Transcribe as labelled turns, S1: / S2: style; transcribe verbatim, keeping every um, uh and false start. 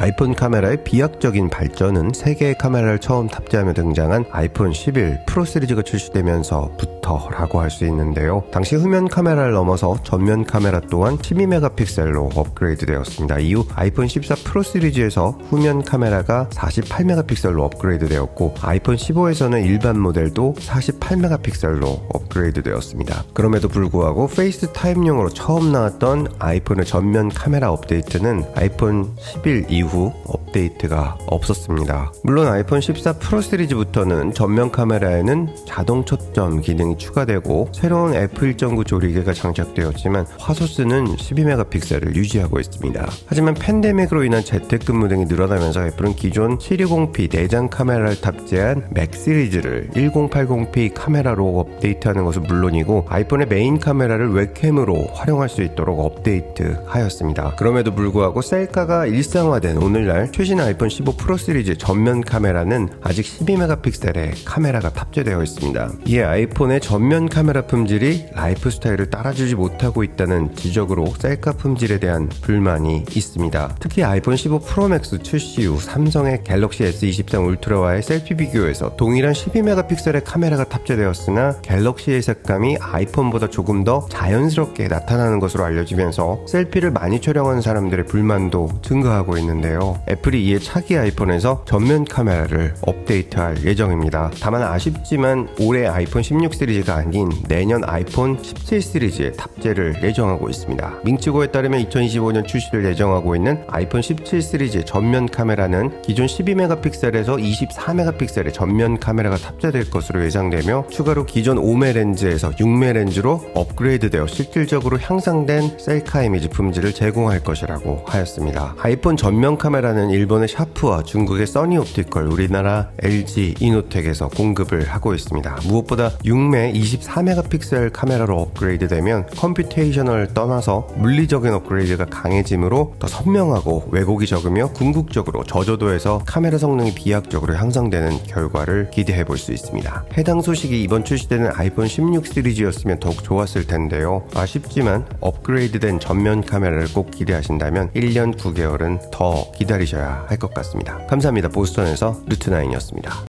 S1: 아이폰 카메라의 비약적인 발전은 세 개의 카메라를 처음 탑재하며 등장한 아이폰 십일 프로 시리즈가 출시되면서부터라고 할 수 있는데요. 당시 후면 카메라를 넘어서 전면 카메라 또한 십이 메가픽셀로 업그레이드 되었습니다. 이후 아이폰 십사 프로 시리즈에서 후면 카메라가 사십팔 메가픽셀로 업그레이드 되었고 아이폰 십오에서는 일반 모델도 사십팔 메가픽셀로 업그레이드 되었습니다. 그럼에도 불구하고 페이스타임용으로 처음 나왔던 아이폰의 전면 카메라 업데이트는 아이폰 십일 이후 업데이트가 없었습니다. 물론 아이폰 십사 프로 시리즈부터는 전면 카메라에는 자동 초점 기능이 추가되고 새로운 에프 일 점 구 조리개가 장착되었지만 화소수는 십이 메가픽셀을 유지하고 있습니다. 하지만 팬데믹으로 인한 재택근무 등이 늘어나면서 애플은 기존 칠백이십 피 내장 카메라를 탑재한 맥 시리즈를 천팔십 피 카메라로 업데이트하는 것은 물론이고 아이폰의 메인 카메라를 웹캠으로 활용할 수 있도록 업데이트하였습니다. 그럼에도 불구하고 셀카가 일상화된 오늘날 최신 아이폰 십오 프로 시리즈 전면 카메라는 아직 십이 메가픽셀의 카메라가 탑재되어 있습니다. 이에 아이폰의 전면 카메라 품질이 라이프 스타일을 따라주지 못하고 있다는 지적으로 셀카 품질에 대한 불만이 있습니다. 특히 아이폰 십오 프로 맥스 출시 후 삼성의 갤럭시 에스 이십삼 울트라와의 셀피 비교에서 동일한 십이 메가픽셀의 카메라가 탑재되었으나 갤럭시의 색감이 아이폰보다 조금 더 자연스럽게 나타나는 것으로 알려지면서 셀피를 많이 촬영하는 사람들의 불만도 증가하고 있는데요. 애플이 이에 차기 아이폰에서 전면 카메라를 업데이트할 예정입니다. 다만 아쉽지만 올해 아이폰 십육 시리즈가 아닌 내년 아이폰 십칠 시리즈에 탑재를 예정하고 있습니다. 밍츠고에 따르면 이천이십오 년 출시를 예정하고 있는 아이폰 십칠 시리즈의 전면 카메라는 기존 십이 메가픽셀에서 이십사 메가픽셀의 전면 카메라가 탑재될 것으로 예상되며 추가로 기존 오 메 렌즈에서 육 메 렌즈로 업그레이드되어 실질적으로 향상된 셀카 이미지 품질을 제공할 것이라고 하였습니다. 아이폰 전면 카메라는 일본의 샤프와 중국의 써니옵티컬, 우리나라 엘지 이노텍에서 공급을 하고 있습니다. 무엇보다 육 메 이십사 메가픽셀 카메라로 업그레이드되면 컴퓨테이셔널을 떠나서 물리적인 업그레이드가 강해지므로 더 선명하고 왜곡이 적으며 궁극적으로 저조도에서 카메라 성능이 비약적으로 향상되는 결과를 기대해 볼 수 있습니다. 해당 소식이 이번 출시되는 아이폰 십육 시리즈였으면 더욱 좋았을 텐데요. 아쉽지만 업그레이드된 전면 카메라를 꼭 기대하신다면 일 년 구 개월은 더 기다리셔야 할 것 같습니다. 감사합니다. 보스턴에서 루트나인이었습니다.